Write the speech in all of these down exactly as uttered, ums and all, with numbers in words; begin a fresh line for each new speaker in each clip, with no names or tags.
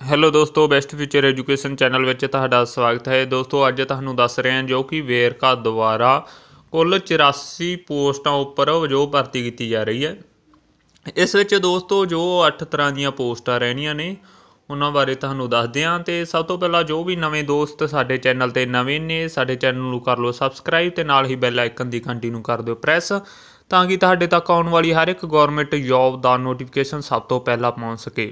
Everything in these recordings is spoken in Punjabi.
ਹੈਲੋ ਦੋਸਤੋ, ਬੈਸਟ ਫਿਊਚਰ ਐਜੂਕੇਸ਼ਨ ਚੈਨਲ ਵਿੱਚ ਤੁਹਾਡਾ ਸਵਾਗਤ ਹੈ। ਦੋਸਤੋ ਅੱਜ ਤੁਹਾਨੂੰ ਦੱਸ ਰਹੇ ਹਾਂ ਜੋ ਕਿ ਵੇਰਕਾ ਦੁਆਰਾ ਕੁੱਲ ਚੁਰਾਸੀ ਪੋਸਟਾਂ ਉੱਪਰ ਜੋ ਭਰਤੀ ਕੀਤੀ ਜਾ ਰਹੀ ਹੈ। ਇਸ ਵਿੱਚ ਦੋਸਤੋ ਜੋ ਅੱਠ ਤਰ੍ਹਾਂ ਦੀਆਂ ਪੋਸਟਾਂ ਰਹਿਣੀਆਂ ਨੇ ਉਹਨਾਂ ਬਾਰੇ ਤੁਹਾਨੂੰ ਦੱਸਦੇ ਹਾਂ। ਅਤੇ ਸਭ ਤੋਂ ਪਹਿਲਾਂ ਜੋ ਵੀ ਨਵੇਂ ਦੋਸਤ ਸਾਡੇ ਚੈਨਲ 'ਤੇ ਨਵੇਂ ਨੇ, ਸਾਡੇ ਚੈਨਲ ਨੂੰ ਕਰ ਲਓ ਸਬਸਕ੍ਰਾਈਬ ਅਤੇ ਨਾਲ ਹੀ ਬੈਲ ਆਈਕਨ ਦੀ ਘੰਟੀ ਨੂੰ ਕਰ ਦਿਓ ਪ੍ਰੈਸ, ਤਾਂ ਕਿ ਤੁਹਾਡੇ ਤੱਕ ਆਉਣ ਵਾਲੀ ਹਰ ਇੱਕ ਗੌਰਮੈਂਟ ਜੋਬ ਦਾ ਨੋਟੀਫਿਕੇਸ਼ਨ ਸਭ ਤੋਂ ਪਹਿਲਾਂ ਪਹੁੰਚ ਸਕੇ।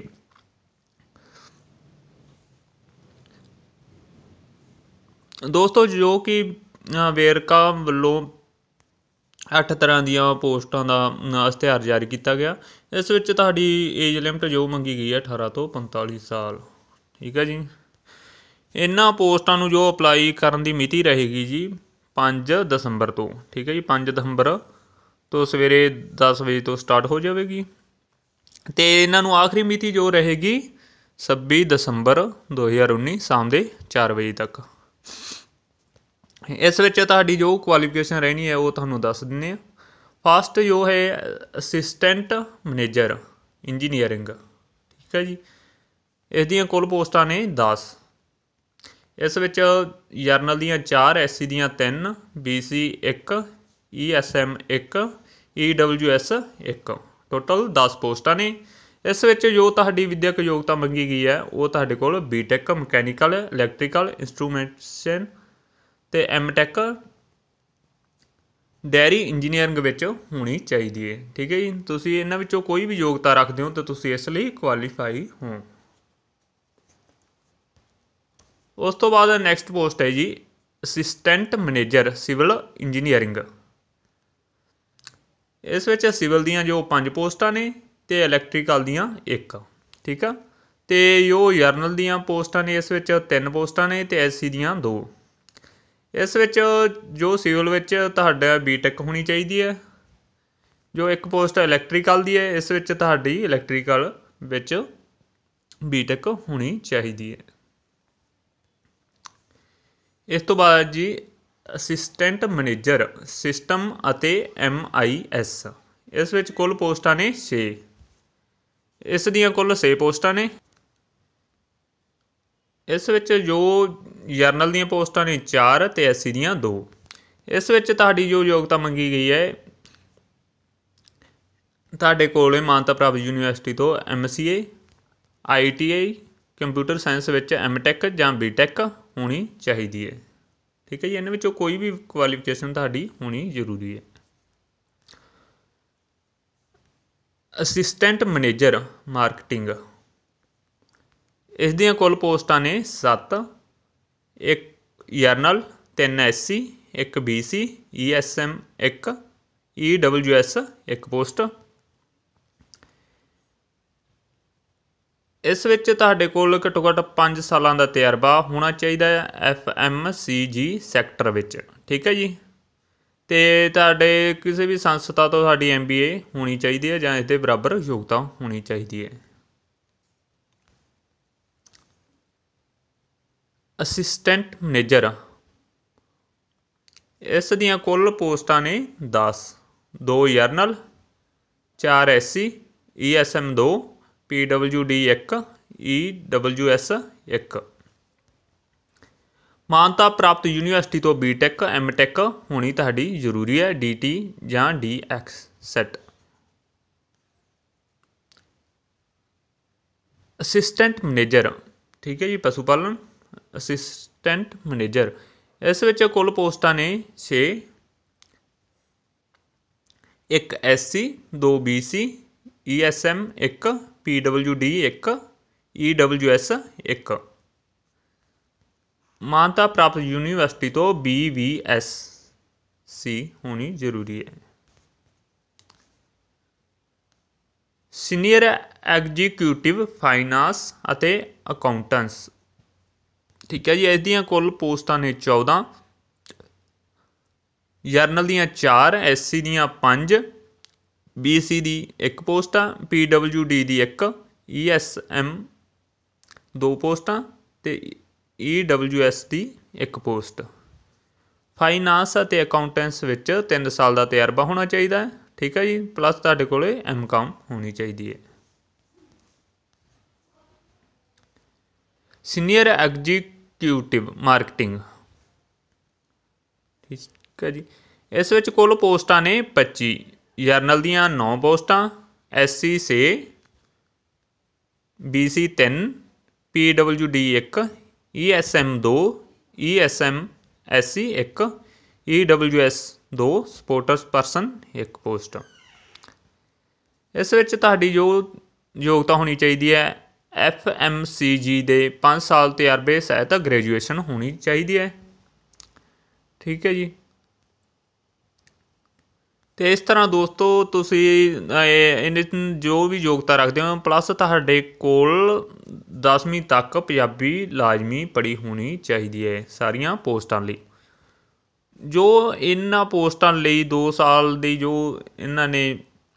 ਦੋਸਤੋ ਜੋ ਕਿ ਵੇਰਕਾ ਵੱਲੋਂ ਅੱਠ ਤਰ੍ਹਾਂ ਦੀਆਂ ਪੋਸਟਾਂ ਦਾ ਇਸ਼ਤਿਹਾਰ ਜਾਰੀ ਕੀਤਾ ਗਿਆ। ਇਸ ਵਿੱਚ ਤੁਹਾਡੀ ਏਜ ਲਿਮਟ ਜੋ ਮੰਗੀ ਗਈ ਹੈ ਅਠਾਰਾਂ ਤੋਂ ਪੰਤਾਲੀ ਸਾਲ। ਠੀਕ ਹੈ ਜੀ। ਇਹਨਾਂ ਪੋਸਟਾਂ ਨੂੰ ਜੋ ਅਪਲਾਈ ਕਰਨ ਦੀ ਮਿਤੀ ਰਹੇਗੀ ਜੀ ਪੰਜ ਦਸੰਬਰ ਤੋਂ। ਠੀਕ ਹੈ ਜੀ, ਪੰਜ ਦਸੰਬਰ ਤੋਂ ਸਵੇਰੇ ਦਸ ਵਜੇ ਤੋਂ ਸਟਾਰਟ ਹੋ ਜਾਵੇਗੀ ਅਤੇ ਇਹਨਾਂ ਨੂੰ ਆਖਰੀ ਮਿਤੀ ਜੋ ਰਹੇਗੀ ਛੱਬੀ ਦਸੰਬਰ ਦੋ ਹਜ਼ਾਰ ਉੱਨੀ ਸ਼ਾਮ ਦੇ ਚਾਰ ਵਜੇ ਤੱਕ। ਇਸ ਵਿੱਚ ਤੁਹਾਡੀ ਜੋ ਕੁਆਲੀਫਿਕੇਸ਼ਨ ਰਹਿਣੀ ਹੈ ਉਹ ਤੁਹਾਨੂੰ ਦੱਸ ਦਿੰਦੇ ਹਾਂ। ਫਸਟ ਜੋ ਹੈ ਅਸਿਸਟੈਂਟ ਮੈਨੇਜਰ ਇੰਜੀਨੀਅਰਿੰਗ। ਠੀਕ ਹੈ ਜੀ। ਇਸ ਦੀਆਂ ਕੁੱਲ ਪੋਸਟਾਂ ਨੇ ਦਸ। ਇਸ ਵਿੱਚ ਜਰਨਲ ਦੀਆਂ ਚਾਰ, ਐਸ ਸੀ ਦੀਆਂ ਤਿੰਨ, ਬੀ ਸੀ ਇੱਕ, ਈ ਐਸ ਐਮ ਇੱਕ, ਈ ਡਬਲਯੂ ਐਸ ਇੱਕ, ਟੋਟਲ ਦਸ ਪੋਸਟਾਂ ਨੇ। ਇਸ ਵਿੱਚ ਜੋ ਤੁਹਾਡੀ ਵਿੱਦਿਅਕ ਯੋਗਤਾ ਮੰਗੀ ਗਈ ਹੈ ਉਹ ਤੁਹਾਡੇ ਕੋਲ B tech mechanical, electrical, instrumentation ਅਤੇ ਐਮ ਟੈਕ ਡੈਰੀ ਇੰਜੀਨੀਅਰਿੰਗ ਵਿੱਚ ਹੋਣੀ ਚਾਹੀਦੀ ਹੈ। ਠੀਕ ਹੈ ਜੀ। ਤੁਸੀਂ ਇਹਨਾਂ ਵਿੱਚੋਂ ਕੋਈ ਵੀ ਯੋਗਤਾ ਰੱਖਦੇ ਹੋ ਤਾਂ ਤੁਸੀਂ ਇਸ ਲਈ ਕੁਆਲੀਫਾਈ ਹੋ। ਉਸ ਤੋਂ ਬਾਅਦ ਨੈਕਸਟ ਪੋਸਟ ਹੈ ਜੀ ਅਸਿਸਟੈਂਟ ਮੈਨੇਜਰ ਸਿਵਲ ਇੰਜੀਨੀਅਰਿੰਗ। ਇਸ ਵਿੱਚ ਸਿਵਲ ਦੀਆਂ ਜੋ ਪੰਜ ਪੋਸਟਾਂ ਨੇ ਅਤੇ ਇਲੈਕਟਰੀਕਲ ਦੀਆਂ ਇੱਕ। ਠੀਕ ਆ। ਅਤੇ ਜੋ ਜਰਨਲ ਦੀਆਂ ਪੋਸਟਾਂ ਨੇ ਇਸ ਵਿੱਚ ਤਿੰਨ ਪੋਸਟਾਂ ਨੇ ਅਤੇ ਐਸ ਸੀ ਦੀਆਂ ਦੋ। ਇਸ ਵਿੱਚ ਜੋ ਸਿਵਲ ਵਿੱਚ ਤੁਹਾਡਾ ਬੀ ਟੈਕ ਹੋਣੀ ਚਾਹੀਦੀ ਹੈ। ਜੋ ਇੱਕ ਪੋਸਟ ਇਲੈਕਟਰੀਕਲ ਦੀ ਹੈ ਇਸ ਵਿੱਚ ਤੁਹਾਡੀ ਇਲੈਕਟਰੀਕਲ ਵਿੱਚ ਬੀ ਟੈਕ ਹੋਣੀ ਚਾਹੀਦੀ ਹੈ। ਇਸ ਤੋਂ ਬਾਅਦ ਜੀ ਅਸਿਸਟੈਂਟ ਮੈਨੇਜਰ ਸਿਸਟਮ ਅਤੇ ਐਮ ਆਈ ਐਸ। ਇਸ ਵਿੱਚ ਕੁੱਲ ਪੋਸਟਾਂ ਨੇ ਛੇ। ਇਸ ਦੀਆਂ ਕੁੱਲ ਛੇ ਪੋਸਟਾਂ ਨੇ। ਇਸ ਵਿੱਚ ਜੋ ਜਰਨਲ ਦੀਆਂ ਪੋਸਟਾਂ ਨੇ ਚਾਰ ਅਤੇ ਐਸ ਸੀ ਦੀਆਂ ਦੋ। ਇਸ ਵਿੱਚ ਤੁਹਾਡੀ ਜੋ ਯੋਗਤਾ ਮੰਗੀ ਗਈ ਹੈ ਤੁਹਾਡੇ ਕੋਲ ਮਾਨਤਾ ਪ੍ਰਾਪਤ ਯੂਨੀਵਰਸਿਟੀ ਤੋਂ M C A, I T I, computer science ਵਿੱਚ ਐਮ ਟੈਕ ਜਾਂ ਬੀ ਟੈਕ ਹੋਣੀ ਚਾਹੀਦੀ ਹੈ। ਠੀਕ ਹੈ ਜੀ। ਇਹਨਾਂ ਵਿੱਚੋਂ ਕੋਈ ਵੀ ਕੁਆਲੀਫਿਕੇਸ਼ਨ ਤੁਹਾਡੀ ਹੋਣੀ ਜ਼ਰੂਰੀ ਹੈ। Assistant manager marketing. ਇਸ ਦੀਆਂ ਕੁੱਲ ਪੋਸਟਾਂ ਨੇ ਸੱਤ। ਇੱਕ ਜਰਨਲ, ਤਿੰਨ ਐਸ ਸੀ, ਇੱਕ B C, E S M ਇੱਕ, ਈ ਡਬਲਯੂ ਐਸ ਇੱਕ ਪੋਸਟ। ਇਸ ਵਿੱਚ ਤੁਹਾਡੇ ਕੋਲ ਘੱਟੋ ਘੱਟ ਪੰਜ ਸਾਲਾਂ ਦਾ ਤਜਰਬਾ ਹੋਣਾ ਚਾਹੀਦਾ ਹੈ ਐਫ ਐਮ ਸੀ ਜੀ ਸੈਕਟਰ ਵਿੱਚ। ਠੀਕ ਹੈ ਜੀ। ਅਤੇ ਤੁਹਾਡੇ ਕਿਸੇ ਵੀ ਸੰਸਥਾ ਤੋਂ ਤੁਹਾਡੀ ਐਮ ਬੀ ਏ ਹੋਣੀ ਚਾਹੀਦੀ ਹੈ ਜਾਂ ਇਸ ਦੇ ਬਰਾਬਰ ਯੋਗਤਾ ਹੋਣੀ ਚਾਹੀਦੀ ਹੈ। ਅਸਿਸਟੈਂਟ ਮੈਨੇਜਰ ਇਸ ਦੀਆਂ ਕੁੱਲ ਪੋਸਟਾਂ ਨੇ ਦਸ। ਦੋ ਜਰਨਲ, ਚਾਰ S C, E S M ਦੋ, ਪੀ ਡਬਲਯੂ ਡੀ ਇੱਕ, ਈ ਡਬਲਯੂ ਐਸ ਇੱਕ। ਮਾਨਤਾ ਪ੍ਰਾਪਤ ਯੂਨੀਵਰਸਿਟੀ ਤੋਂ ਬੀ ਟੈਕ, ਐਮ ਟੈਕ ਹੋਣੀ ਤੁਹਾਡੀ ਜ਼ਰੂਰੀ ਹੈ, ਡੀ ਟੀ ਜਾਂ D X set. Assistant manager. ਠੀਕ ਹੈ ਜੀ। ਪਸ਼ੂ ਪਾਲਣ ਅਸਿਸਟੈਂਟ ਮੈਨੇਜਰ। ਇਸ ਵਿੱਚ ਕੁੱਲ ਪੋਸਟਾਂ ਨੇ ਛੇ। ਇੱਕ ਐਸ ਸੀ, ਦੋ B C, E S M ਇੱਕ, ਪੀ ਡਬਲਯੂ ਡੀ ਇੱਕ, ਈ ਡਬਲਯੂ ਐਸ ਇੱਕ। ਮਾਨਤਾ ਪ੍ਰਾਪਤ ਯੂਨੀਵਰਸਿਟੀ ਤੋਂ ਬੀ ਵੀ ਐਸ ਸੀ ਹੋਣੀ ਜ਼ਰੂਰੀ ਹੈ। ਸੀਨੀਅਰ ਐਗਜੀਕਿਊਟਿਵ ਫਾਈਨਾਂਸ ਅਤੇ ਅਕਾਊਂਟੈਂਟਸ। ਠੀਕ ਹੈ ਜੀ। ਇਸ ਦੀਆਂ ਕੁੱਲ ਪੋਸਟਾਂ ਨੇ ਚੌਦਾਂ। ਜਰਨਲ ਦੀਆਂ ਚਾਰ, ਐਸ ਸੀ ਦੀਆਂ ਪੰਜ, ਬੀ ਸੀ ਦੀ ਇੱਕ ਪੋਸਟ ਆ, ਪੀ ਡਬਲਯੂ ਡੀ ਦੀ ਇੱਕ, ਈ ਐਸ ਐਮ ਦੋ ਪੋਸਟਾਂ ਅਤੇ ਈ ਡਬਲਯੂ ਐਸ ਦੀ ਇੱਕ ਪੋਸਟ। ਫਾਈਨਾਂਸ ਅਤੇ ਅਕਾਊਂਟੈਂਟਸ ਵਿੱਚ ਤਿੰਨ ਸਾਲ ਦਾ ਤਜਰਬਾ ਹੋਣਾ ਚਾਹੀਦਾ ਹੈ। ਠੀਕ ਹੈ ਜੀ। ਪਲੱਸ ਤੁਹਾਡੇ ਕੋਲ ਐਮ ਕਾਮ ਹੋਣੀ ਚਾਹੀਦੀ ਹੈ। Senior executive marketing. ਠੀਕ ਹੈ ਜੀ। ਇਸ ਵਿੱਚ ਕੁੱਲ ਪੋਸਟਾਂ ਨੇ ਪੱਚੀ। ਜਰਨਲ ਦੀਆਂ ਨੌ ਪੋਸਟਾਂ, ਐਸ ਸੀ ਛੇ, ਬੀ ਸੀ ਤਿੰਨ, ਪੀ ਡਬਲਯੂ ਡੀ ਇੱਕ, ਈ ਐਸ ਐਮ ਦੋ, E S M S C ਇੱਕ, ਈ ਡਬਲਯੂ ਐਸ ਦੋ, ਸਪੋਰਟਸ ਪਰਸਨ ਇੱਕ ਪੋਸਟ। ਇਸ ਵਿੱਚ ਤੁਹਾਡੀ ਜੋ ਯੋਗਤਾ ਹੋਣੀ ਚਾਹੀਦੀ ਹੈ, ਐਫ ਐਮ ਸੀ ਜੀ ਦੇ ਪੰਜ ਸਾਲ ਤਜਰਬੇ ਸਹਿਤ ਗ੍ਰੈਜੂਏਸ਼ਨ ਹੋਣੀ ਚਾਹੀਦੀ ਹੈ। ਠੀਕ ਹੈ ਜੀ। ਅਤੇ ਇਸ ਤਰ੍ਹਾਂ ਦੋਸਤੋ ਤੁਸੀਂ ਇਹਨੇ ਜੋ ਵੀ ਯੋਗਤਾ ਰੱਖਦੇ ਹੋ, ਪਲੱਸ ਤੁਹਾਡੇ ਕੋਲ ਦਸਵੀਂ ਤੱਕ ਪੰਜਾਬੀ ਲਾਜ਼ਮੀ ਪੜ੍ਹੀ ਹੋਣੀ ਚਾਹੀਦੀ ਹੈ ਸਾਰੀਆਂ ਪੋਸਟਾਂ ਲਈ। ਜੋ ਇਹਨਾਂ ਪੋਸਟਾਂ ਲਈ ਦੋ ਸਾਲ ਦੀ ਜੋ ਇਹਨਾਂ ਨੇ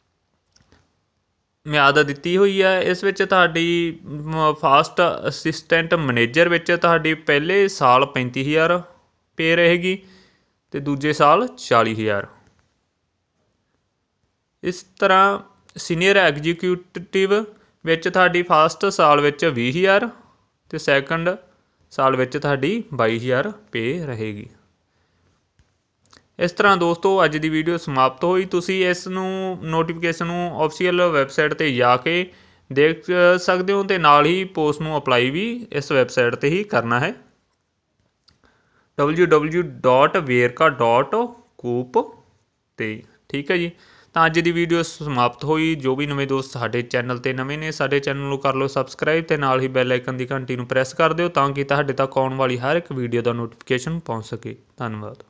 ਮਿਆਦ ਦਿੱਤੀ ਹੋਈ ਹੈ, ਇਸ ਵਿੱਚ ਤੁਹਾਡੀ ਫਾਸਟ ਅਸਿਸਟੈਂਟ ਮੈਨੇਜਰ ਵਿੱਚ ਤੁਹਾਡੀ ਪਹਿਲੇ ਸਾਲ ਪੈਂਤੀ ਹਜ਼ਾਰ ਪੇ ਰਹੇਗੀ ਅਤੇ ਦੂਜੇ ਸਾਲ ਚਾਲੀ ਹਜ਼ਾਰ। ਇਸ ਤਰ੍ਹਾਂ ਸੀਨੀਅਰ ਐਗਜੀਕਿਊਟਿਵ ਵਿੱਚ ਤੁਹਾਡੀ ਫਸਟ ਸਾਲ ਵਿੱਚ ਵੀਹ ਹਜ਼ਾਰ ਅਤੇ ਸੈਕੰਡ ਸਾਲ ਵਿੱਚ ਤੁਹਾਡੀ ਬਾਈ ਹਜ਼ਾਰ ਪੇ ਰਹੇਗੀ। ਇਸ ਤਰ੍ਹਾਂ ਦੋਸਤੋ ਅੱਜ ਦੀ ਵੀਡੀਓ ਸਮਾਪਤ ਹੋਈ। ਤੁਸੀਂ ਇਸ ਨੂੰ ਨੋਟੀਫਿਕੇਸ਼ਨ ਨੂੰ ਆਫੀਸ਼ੀਅਲ ਵੈਬਸਾਈਟ 'ਤੇ ਜਾ ਕੇ ਦੇਖ ਸਕਦੇ ਹੋ ਅਤੇ ਨਾਲ ਹੀ ਪੋਸਟ ਨੂੰ ਅਪਲਾਈ ਵੀ ਇਸ ਵੈਬਸਾਈਟ 'ਤੇ ਹੀ ਕਰਨਾ ਹੈ, W W dot Verka dot coop 'ਤੇ। ਠੀਕ ਹੈ ਜੀ। ਤਾਂ ਅੱਜ ਦੀ ਵੀਡੀਓ ਸਮਾਪਤ ਹੋਈ। ਜੋ ਵੀ ਨਵੇਂ ਦੋਸਤ ਸਾਡੇ ਚੈਨਲ 'ਤੇ ਨਵੇਂ ਨੇ, ਸਾਡੇ ਚੈਨਲ ਨੂੰ ਕਰ ਲਓ ਸਬਸਕ੍ਰਾਈਬ ਅਤੇ ਨਾਲ ਹੀ ਬੈਲ ਆਈਕਨ ਦੀ ਘੰਟੀ ਨੂੰ ਪ੍ਰੈਸ ਕਰ ਦਿਓ ਤਾਂ ਕਿ ਤੁਹਾਡੇ ਤੱਕ ਆਉਣ ਵਾਲੀ ਹਰ ਇੱਕ ਵੀਡੀਓ ਦਾ ਨੋਟੀਫਿਕੇਸ਼ਨ ਪਹੁੰਚ ਸਕੇ। ਧੰਨਵਾਦ।